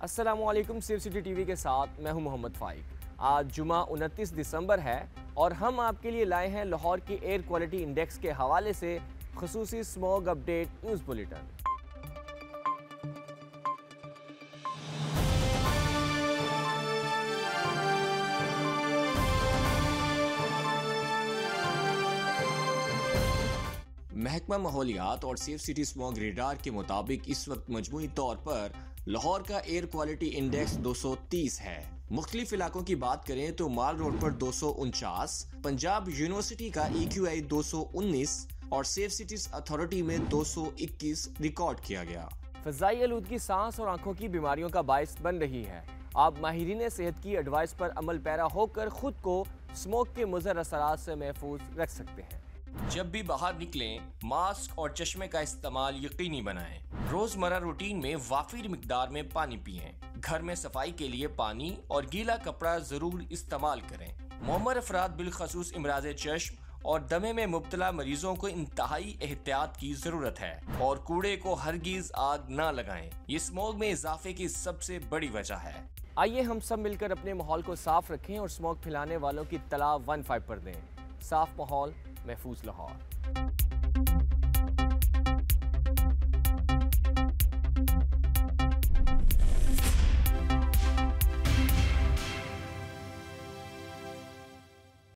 अस्सलामुअलैकुम। Safe city TV के साथ मैं हूं मोहम्मद फाइक। आज जुमा 29 दिसंबर है और हम आपके लिए लाए हैं लाहौर के एयर क्वालिटी इंडेक्स के हवाले से खुसूसी स्मॉग अपडेट न्यूज़ बुलेटिन। महकमा माहौलियात और सेफ सिटी स्मॉग रेडार के मुताबिक इस वक्त मजमूई तौर पर लाहौर का एयर क्वालिटी इंडेक्स 230 है। मुख्तलिफ इलाकों की बात करें तो माल रोड पर 249, पंजाब यूनिवर्सिटी का EQI 219 और सेफ सिटीज अथॉरिटी में 221 रिकॉर्ड किया गया। फ़ज़ाई आलूदगी सांस और आंखों की बीमारियों का बायस बन रही है। आप माहिरीन सेहत की एडवाइस पर अमल पैरा होकर खुद को स्मोक के मुज़र असरात से महफूज रख सकते हैं। जब भी बाहर निकलें, मास्क और चश्मे का इस्तेमाल यकीनी बनाएं। रोजमर्रा रूटीन में वाफिर मिकदार में पानी पिएं। घर में सफाई के लिए पानी और गीला कपड़ा जरूर इस्तेमाल करें। मुअम्मर अफराद बिलखसूस इमराज चश्म और दमे में मुब्तला मरीजों को इंतहाई एहतियात की जरूरत है और कूड़े को हरगिज आग न लगाएं। ये स्मोग में इजाफे की सबसे बड़ी वजह है। आइए हम सब मिलकर अपने माहौल को साफ रखें और स्मोक फैलाने वालों की तला 15 पर दें। साफ माहौल, महफूज लाहौर।